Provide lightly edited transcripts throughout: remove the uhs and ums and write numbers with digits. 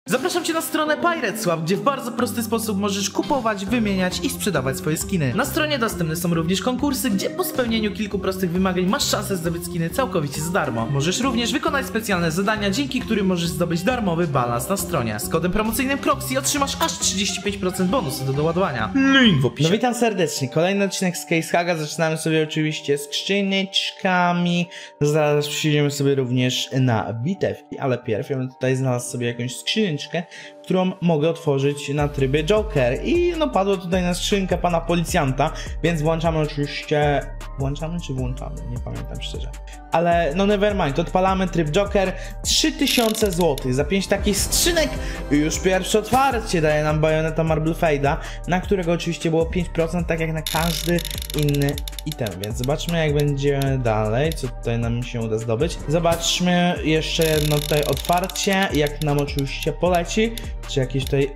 Zapraszam Cię na stronę PiratesSwap, gdzie w bardzo prosty sposób możesz kupować, wymieniać i sprzedawać swoje skiny. Na stronie dostępne są również konkursy, gdzie po spełnieniu kilku prostych wymagań masz szansę zdobyć skiny całkowicie za darmo. Możesz również wykonać specjalne zadania, dzięki którym możesz zdobyć darmowy balans na stronie. Z kodem promocyjnym Croxy otrzymasz aż 35% bonusu do doładowania. Link w opisie. No witam serdecznie, kolejny odcinek z Casehaga. Zaczynamy sobie oczywiście skrzyneczkami. Zaraz przyjdziemy sobie również na bitewki, ale pierw ja bym tutaj znalazł sobie jakąś skrzyneczkę, którą mogę otworzyć na trybie Joker. I no padło tutaj na skrzynkę pana policjanta, więc włączamy oczywiście... Włączamy czy włączamy? Nie pamiętam szczerze. Ale no nevermind, odpalamy tryb Joker. 3000 zł za 5 takich skrzynek. I już pierwsze otwarcie daje nam Bayonetta Marble Fade'a, na którego oczywiście było 5%, tak jak na każdy inny item. Więc zobaczmy, jak będzie dalej, co tutaj nam się uda zdobyć. Zobaczmy jeszcze jedno tutaj otwarcie, jak nam oczywiście poleci. Czy jakieś tutaj...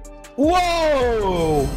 Wow!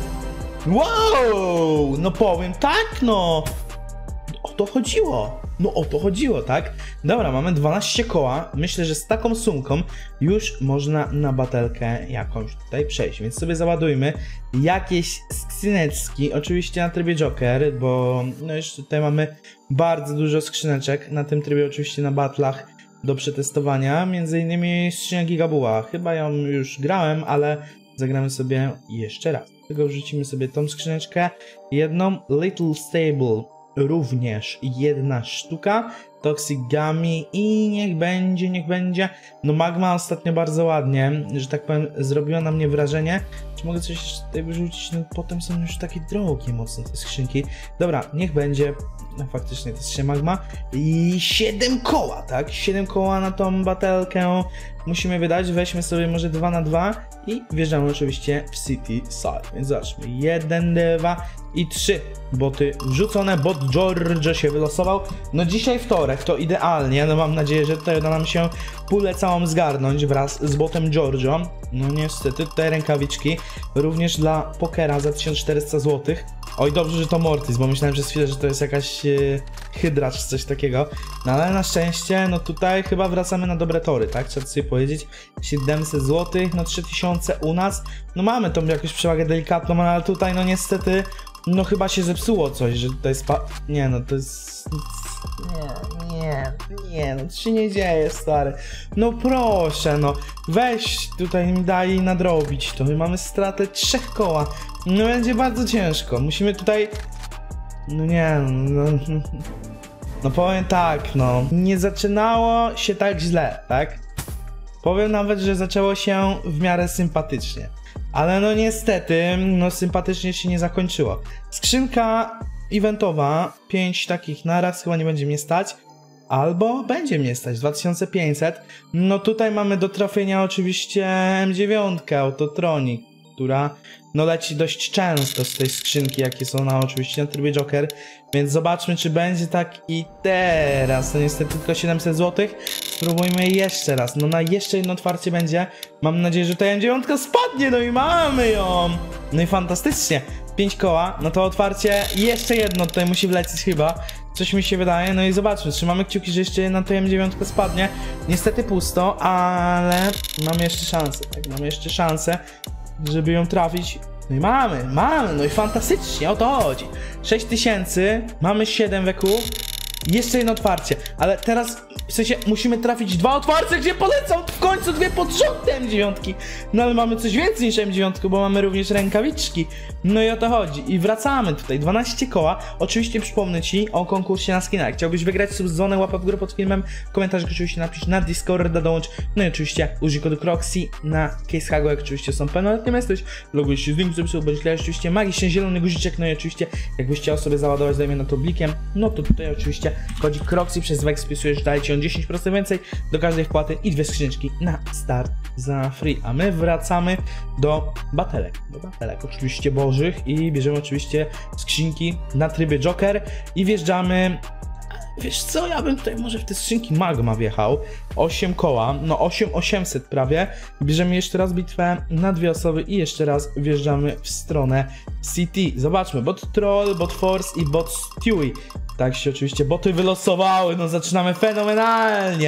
Wow! No powiem tak, no! O to chodziło. No o to chodziło, tak? Dobra, mamy 12 koła. Myślę, że z taką sumką już można na batelkę jakąś tutaj przejść. Więc sobie załadujmy jakieś skrzyneczki. Oczywiście na trybie Joker, bo no już tutaj mamy bardzo dużo skrzyneczek. Na tym trybie oczywiście na batlach do przetestowania. Między innymi skrzynia Gigabuła. Chyba ją już grałem, ale zagramy sobie jeszcze raz. Tylko wrzucimy sobie tą skrzyneczkę. Jedną Little Stable. Również jedna sztuka, Toxic Gummy i niech będzie. No Magma ostatnio bardzo ładnie, że tak powiem, zrobiła na mnie wrażenie. Czy mogę coś jeszcze tutaj wyrzucić? No potem są już takie drogie mocno te skrzynki. Dobra, niech będzie. No faktycznie to jest się Magma. I 7 koła, tak? 7 koła na tą batelkę musimy wydać. Weźmy sobie może 2 na 2 i wjeżdżamy oczywiście w City Side. Więc zobaczmy. 1, 2 i 3 boty wrzucone. Bot Giorgio się wylosował. No dzisiaj wtorek, to idealnie. No mam nadzieję, że tutaj uda nam się pulę całą zgarnąć wraz z botem Giorgio. No niestety, tutaj rękawiczki. Również dla pokera za 1400 zł. Oj, dobrze, że to Mortis, bo myślałem przez chwilę, że to jest jakaś hydra czy coś takiego. No ale na szczęście, no tutaj chyba wracamy na dobre tory, tak? Trzeba sobie powiedzieć. 700 zł, no 3000 u nas. No mamy tą jakąś przewagę delikatną, ale tutaj no niestety, no chyba się zepsuło coś, że tutaj nie, no to jest... Nie, no to się nie dzieje, stary. No proszę, no. Weź tutaj mi daj nadrobić to. My mamy stratę 3 koła. No będzie bardzo ciężko. Musimy tutaj... No nie, no powiem tak, no. Nie zaczynało się tak źle, tak? Powiem nawet, że zaczęło się w miarę sympatycznie. Ale no niestety, no sympatycznie się nie zakończyło. Skrzynka eventowa, 5 takich naraz, chyba nie będzie mnie stać. Albo będzie mnie stać, 2500. No tutaj mamy do trafienia oczywiście M9 Autotronic, która no leci dość często z tej skrzynki, jakie są oczywiście na trybie Joker. Więc zobaczmy, czy będzie tak i teraz. To niestety tylko 700 zł. Spróbujmy jeszcze raz. No na jeszcze jedno otwarcie będzie. Mam nadzieję, że ta M9 spadnie. No i mamy ją. No i fantastycznie. 5 koła. No to otwarcie jeszcze jedno tutaj musi wlecieć chyba. Coś mi się wydaje. No i zobaczmy. Trzymamy kciuki, że jeszcze jedna ta M9 spadnie. Niestety pusto, ale mamy jeszcze szansę. Tak, mamy jeszcze szansę, żeby ją trafić. No i mamy, no i fantastycznie, o to chodzi. 6000, mamy 7 WQ. Jeszcze jedno otwarcie, ale teraz w sensie musimy trafić 2 otwarcia, gdzie polecą w końcu 2 pod rząd M9. No ale mamy coś więcej niż M9, bo mamy również rękawiczki. No i o to chodzi. I wracamy tutaj, 12 koła. Oczywiście przypomnę Ci o konkursie na skina. Jak chciałbyś wygrać subdzonę, łapę w górę pod filmem, komentarz oczywiście napisz na Discorda, dołącz. No i oczywiście użyj kodu Croxy na Casehago, jak oczywiście są pełnoletnim jesteś. Logujesz się z linku, żeby bądź oczywiście magiczny zielony guziczek. No i oczywiście jakbyś chciał sobie załadować, dajmy na to blikiem, no to tutaj oczywiście kodzik Croxy przez Wex wpisujesz, daje Ci on 10% więcej do każdej wpłaty i 2 skrzyneczki na start za free. A my wracamy do batelek. Oczywiście bożych i bierzemy oczywiście skrzynki na trybie Joker i wjeżdżamy. Wiesz co, ja bym tutaj może w te skrzynki Magma wjechał. 8 koła, no 8800 prawie. Bierzemy jeszcze raz bitwę na 2 osoby i jeszcze raz wjeżdżamy w stronę City. Zobaczmy, bot Troll, bot Force i bot Stewie. Tak się oczywiście boty wylosowały, no zaczynamy fenomenalnie.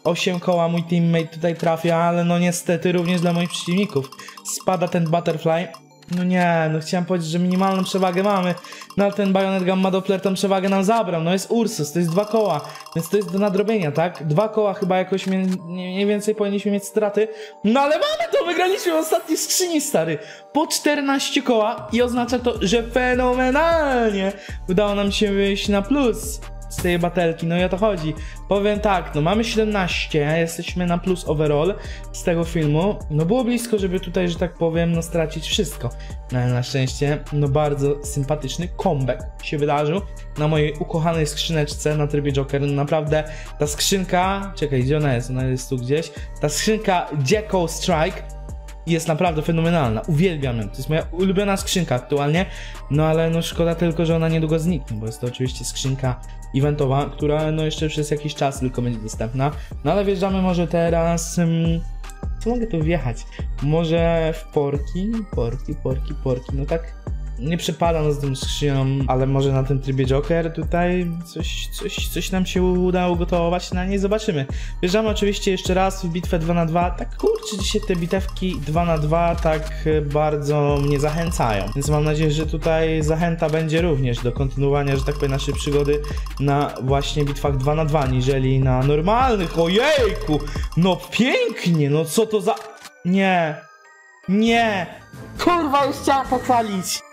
8 koła mój teammate tutaj trafia, ale no niestety również dla moich przeciwników. Spada ten butterfly. No nie, no chciałem powiedzieć, że minimalną przewagę mamy. No ale ten Bayonet Gamma Doppler tą przewagę nam zabrał. No jest Ursus, to jest 2 koła. Więc to jest do nadrobienia, tak? 2 koła chyba jakoś mniej więcej powinniśmy mieć straty. No ale mamy to, wygraliśmy w ostatniej skrzyni, stary. Po 14 koła i oznacza to, że fenomenalnie udało nam się wyjść na plus z tej batelki, no i o to chodzi. Powiem tak, no mamy 17, jesteśmy na plus overall z tego filmu. No było blisko, żeby tutaj, że tak powiem, no stracić wszystko. No ale na szczęście, no bardzo sympatyczny comeback się wydarzył na mojej ukochanej skrzyneczce na trybie Joker. No naprawdę ta skrzynka, czekaj, gdzie ona jest? Ona jest tu gdzieś. Ta skrzynka Jacko Strike jest naprawdę fenomenalna, uwielbiam ją, to jest moja ulubiona skrzynka aktualnie, no ale no szkoda tylko, że ona niedługo zniknie, bo jest to oczywiście skrzynka eventowa, która no jeszcze przez jakiś czas tylko będzie dostępna, no ale wjeżdżamy może teraz, co mogę tu wjechać, może w porki, no tak nie przepadam z tą skrzynią, ale może na tym trybie Joker tutaj coś nam się udało gotować, na niej zobaczymy. Wjeżdżamy oczywiście jeszcze raz w bitwę 2 na 2, tak kurczę, dzisiaj te bitewki 2 na 2 tak bardzo mnie zachęcają, więc mam nadzieję, że tutaj zachęta będzie również do kontynuowania, że tak powiem, naszej przygody na właśnie bitwach 2 na 2, niżeli na normalnych. Ojejku, no pięknie, no co to za... Nie, kurwa, już chciałam pochwalić.